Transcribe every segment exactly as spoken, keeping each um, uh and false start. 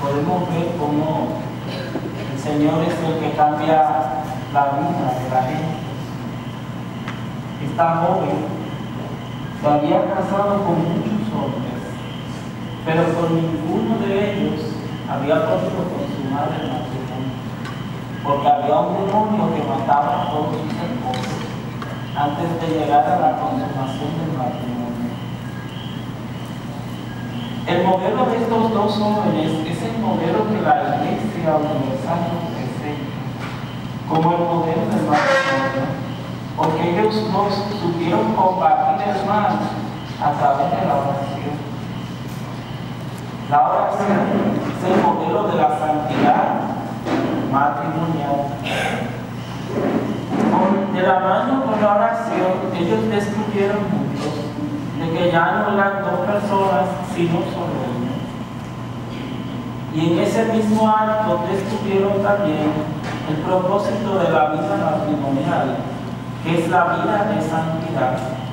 podemos ver cómo el Señor es el que cambia la vida de la gente. Esta joven se había casado con muchos hombres, pero con ninguno de ellos había podido consumar el matrimonio, porque había un demonio que mataba a todos sus esposos antes de llegar a la consumación del matrimonio. El modelo de estos dos jóvenes es el modelo que la Iglesia Universal nos presenta como el modelo del matrimonio, porque ellos dos supieron combatir, hermanos, a través de la oración. La oración es el modelo de la santidad matrimonial. Con, de la mano con la oración, ellos descubrieron juntos de que ya no eran dos personas, sino solo uno. Y en ese mismo acto descubrieron también el propósito de la vida matrimonial, que es la vida de santidad.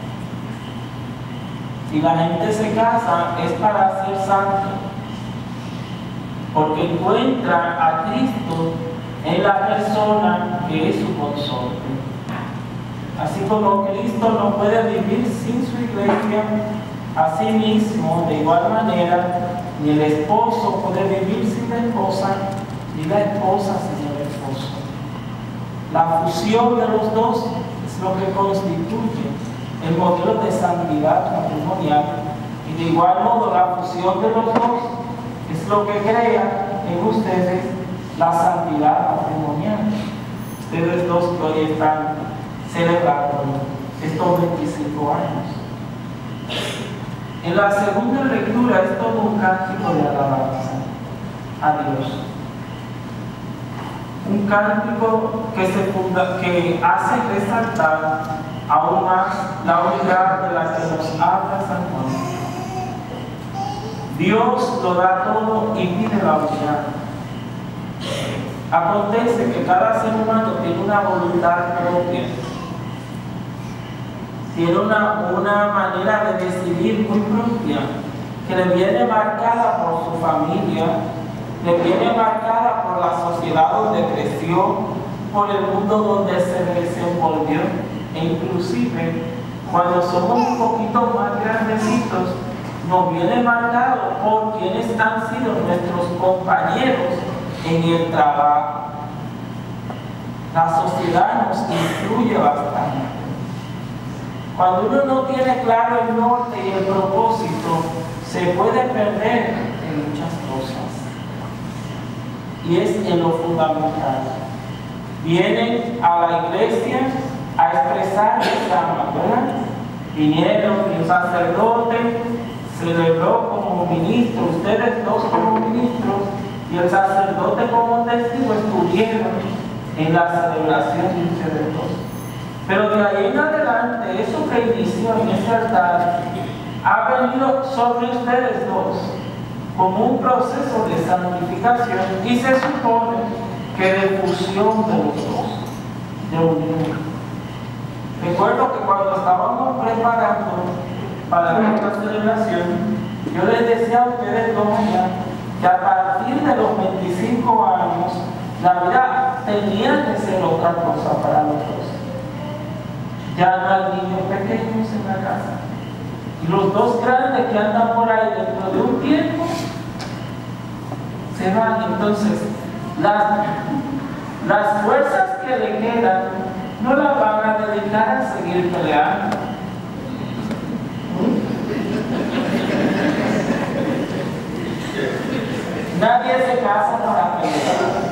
Si la gente se casa es para ser santo, porque encuentra a Cristo en la persona que es su consorte. Así como Cristo no puede vivir sin su iglesia, así mismo, de igual manera, ni el esposo puede vivir sin la esposa, ni la esposa sin el esposo. La fusión de los dos es lo que constituye el modelo de santidad matrimonial, y de igual modo la fusión de los dos es lo que crea en ustedes la santidad matrimonial. Ustedes dos que hoy están celebrando estos veinticinco años. En la segunda lectura es todo un cántico de alabanza a Dios. Un cántico que, se funda, que hace resaltar aún más la unidad de la que nos habla San Juan. Dios lo da todo y pide la unidad. Acontece que cada ser humano tiene una voluntad propia, tiene una, una manera de decidir muy propia, que le viene marcada por su familia, le viene marcada por la sociedad donde creció, por el mundo donde se desenvolvió, e inclusive cuando somos un poquito más grandecitos, nos viene marcado por quienes han sido nuestros compañeros en el trabajo. La sociedad nos influye bastante. Cuando uno no tiene claro el norte y el propósito, se puede perder en muchas cosas. Y es en lo fundamental. Vienen a la iglesia a expresar esta ¿verdad? Vinieron y el sacerdote celebró como ministro, ustedes dos como ministros, y el sacerdote como testigo estuvieron en la celebración de ustedes dos. Pero de ahí en adelante, eso que inició en ese altar ha venido sobre ustedes dos como un proceso de santificación, y se supone que de fusión de los dos, de unión. Recuerdo que cuando estábamos preparando para esta celebración, yo les decía a ustedes dos allá que a partir de los veinticinco años, la vida tenía que ser otra cosa para los dos. Ya no hay niños pequeños en la casa. Y los dos grandes que andan por ahí dentro de un tiempo se van. Entonces, las, las fuerzas que le quedan no las van a dedicar a seguir peleando. Nadie se casa para pelear,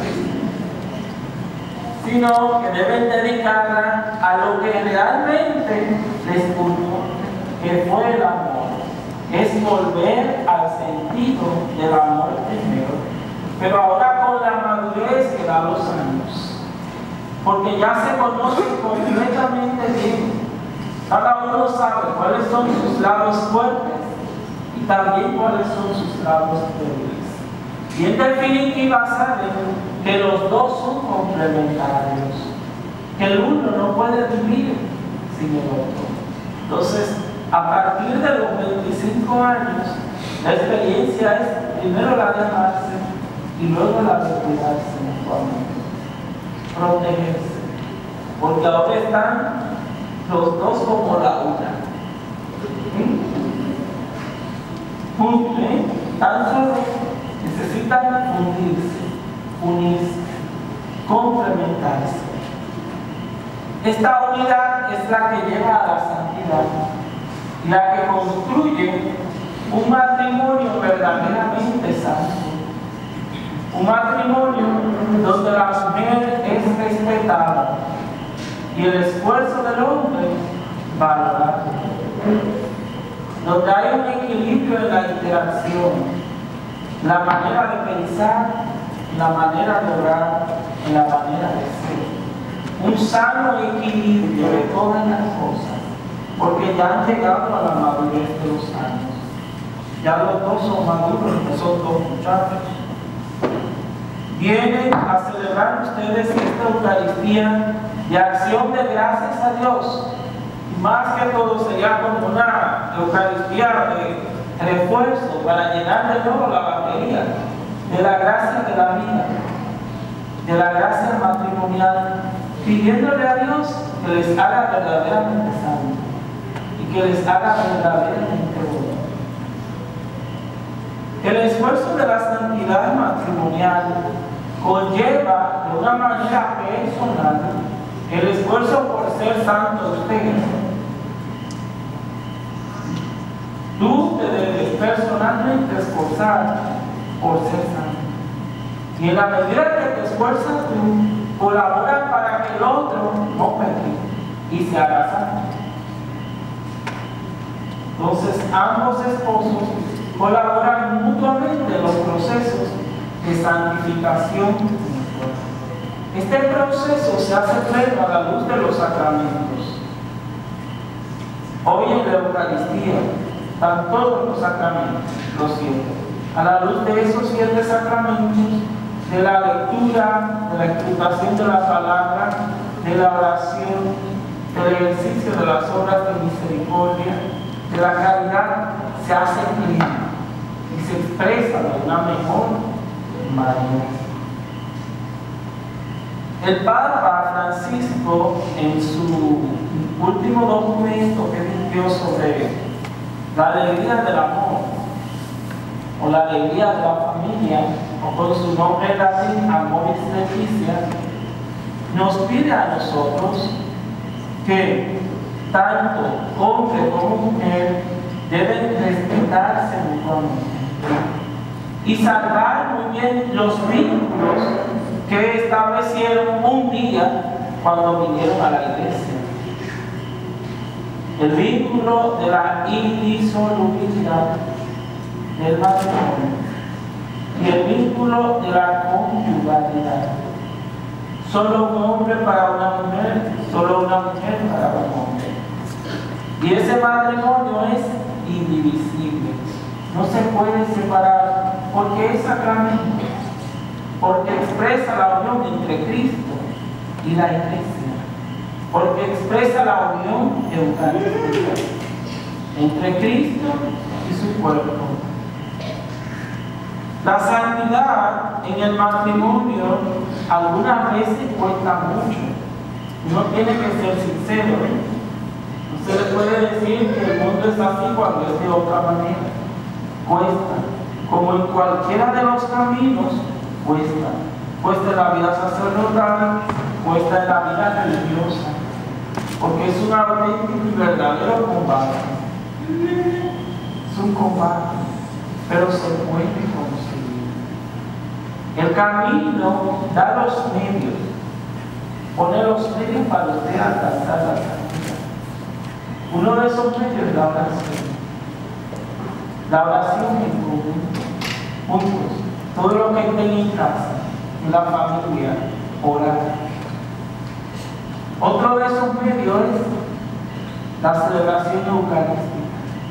sino que deben dedicarla a lo que realmente les unió, que fue el amor. Es volver al sentido del amor primero, pero ahora con la madurez que da los años, porque ya se conocen completamente bien. Cada uno sabe cuáles son sus lados fuertes y también cuáles son sus lados débiles. Y en definitiva saben que los dos son complementarios, que el uno no puede vivir sin el otro. Entonces, a partir de los veinticinco años, la experiencia es primero la de amarse y luego el apropiarse mutuamente, protegerse, porque ahora están los dos como la una. ¿Sí? Juntos, ¿eh? Tan solo necesitan unirse, unirse, complementarse. Esta unidad es la que lleva a la santidad, la que construye un matrimonio verdaderamente santo. Un matrimonio donde la mujer es respetada y el esfuerzo del hombre valorado. Donde hay un equilibrio en la interacción, la manera de pensar, la manera de orar, y la manera de ser. Un sano equilibrio de todas las cosas, porque ya han llegado a la madurez de los años. Ya los dos son maduros, esos dos muchachos. Vienen a celebrar ustedes esta Eucaristía de acción de gracias a Dios. Y más que todo sería como una Eucaristía de refuerzo para llenar de nuevo la batería de la gracia de la vida, de la gracia matrimonial, pidiéndole a Dios que les haga verdaderamente santos y que les haga verdaderamente buenos. El esfuerzo de la santidad matrimonial conlleva de una manera personal el esfuerzo por ser santo de ustedes. Tú te debes personalmente esforzar por ser santo. Y en la medida que te esfuerzas tú, colabora para que el otro no peque y se haga santo. Entonces ambos esposos colaboran mutuamente en los procesos de santificación. Este proceso se hace pleno a la luz de los sacramentos. Hoy en la Eucaristía están todos los sacramentos, los siete. A la luz de esos siete sacramentos, de la lectura, de la escrutación de la palabra, de la oración, del ejercicio de las obras de misericordia, de la caridad, se hace pleno y se expresa de una mejor manera. El Papa Francisco, en su último documento que emitió sobre la alegría del amor o la alegría de la familia, o con su nombre latín, Amoris Laetitia, nos pide a nosotros que tanto hombre como mujer deben respetarse mutuamente y salvar muy bien los vínculos que establecieron un día cuando vinieron a la iglesia. El vínculo de la indisolubilidad del matrimonio y el vínculo de la conyugalidad. Solo un hombre para una mujer, solo una mujer para un hombre. Y ese matrimonio es indivisible. No se puede separar porque es sacramento, porque expresa la unión entre Cristo y la Iglesia, porque expresa la unión eucarística entre Cristo y su cuerpo. La santidad en el matrimonio algunas veces cuesta mucho. Uno tiene que ser sincero, ¿eh? No se le puede decir que el mundo es así cuando es de otra manera. Cuesta, como en cualquiera de los caminos, cuesta. Cuesta en la vida sacerdotal, cuesta en la vida religiosa, porque es un auténtico y verdadero combate. Es un combate, pero se puede conseguir. El camino da los medios, pone los medios para usted alcanzar la santidad. Uno de esos medios es la oración. La oración en conjunto, juntos, todo lo que estén en casa, en la familia, orar. Otro de esos medios es la celebración eucarística.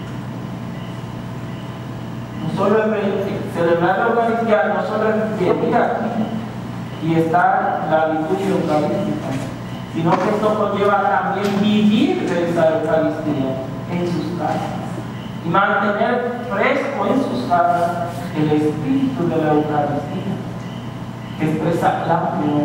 No solo es celebrar la Eucaristía, no solo es venir aquí y estar en la liturgia eucarística, sino que esto conlleva también vivir de esa Eucaristía en sus casas y mantener fresco en sus casas el espíritu de la Eucaristía. que expresa la unión.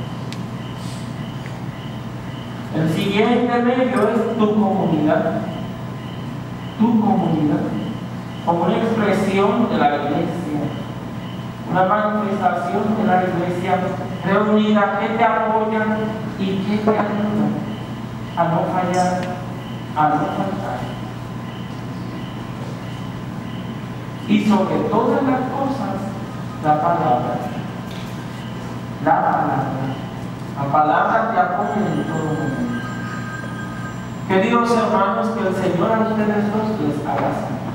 El siguiente medio es tu comunidad. Tu comunidad, como una expresión de la iglesia, una manifestación de la iglesia reunida que te apoyan y que te ayudan a no fallar, a no faltar. Y sobre todas las cosas, la palabra. La palabra. La palabra te apoya en todo momento. Queridos hermanos, que el Señor a ustedes dos les haga sanar.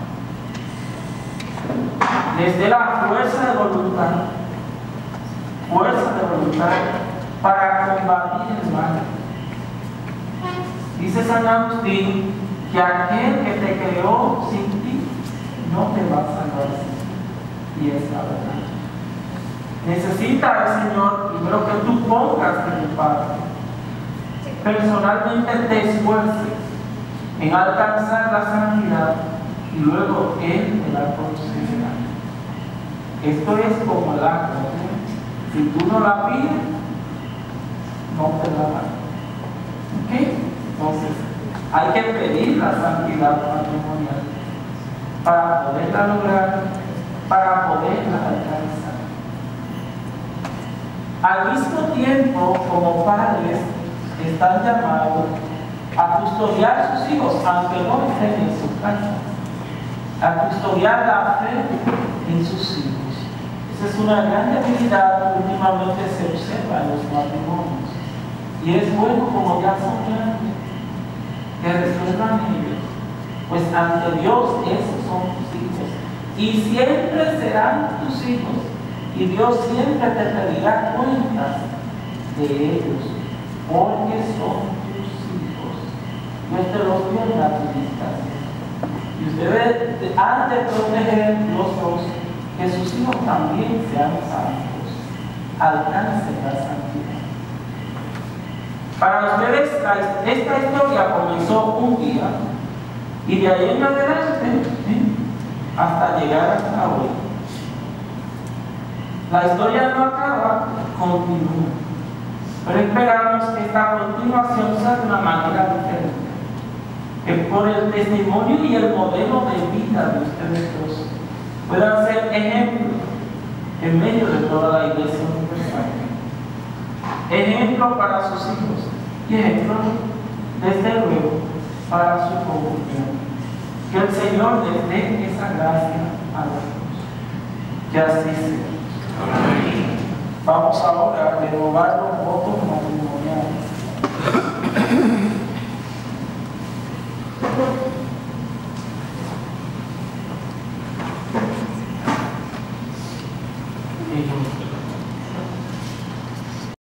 Les dé la fuerza de voluntad, fuerza de voluntad para combatir el mal. Dice San Agustín que aquel que te creó sin ti no te va a salvar. Y es la verdad. Necesita el Señor primero que tú pongas de tu parte. Personalmente te esfuerces en alcanzar la santidad y luego Él te la concederá. Esto es como el agua. Si tú no la pides, no te la dan. ¿Ok? Entonces, hay que pedir la santidad matrimonial para poderla lograr, para poderla alcanzar. Al mismo tiempo, como padres, están llamados a custodiar a sus hijos, aunque no estén en su casa, a custodiar la fe en sus hijos. Esa es una gran debilidad que últimamente se observa en los matrimonios. Y es bueno, como ya son grandes, que resuelvan ellos. Pues ante Dios esos son tus hijos. Y siempre serán tus hijos. Y Dios siempre te pedirá cuentas de ellos. Porque son tus hijos. Dios te los dio en la distancia. Y ustedes han de proteger los dos, que sus hijos también sean santos, alcancen la santidad. Para ustedes, esta historia comenzó un día y de ahí en adelante, ¿sí?, hasta llegar hasta hoy. La historia no acaba, continúa. Pero esperamos que esta continuación sea de una manera diferente, que por el testimonio y el modelo de vida de ustedes dos puedan ser ejemplos en medio de toda la iglesia universal. Ejemplo para sus hijos y ejemplo, desde luego, para su comunidad. Que el Señor les dé esa gracia a los dos. Que así sea. Amén. Vamos ahora a renovar los votos matrimoniales. Thank you.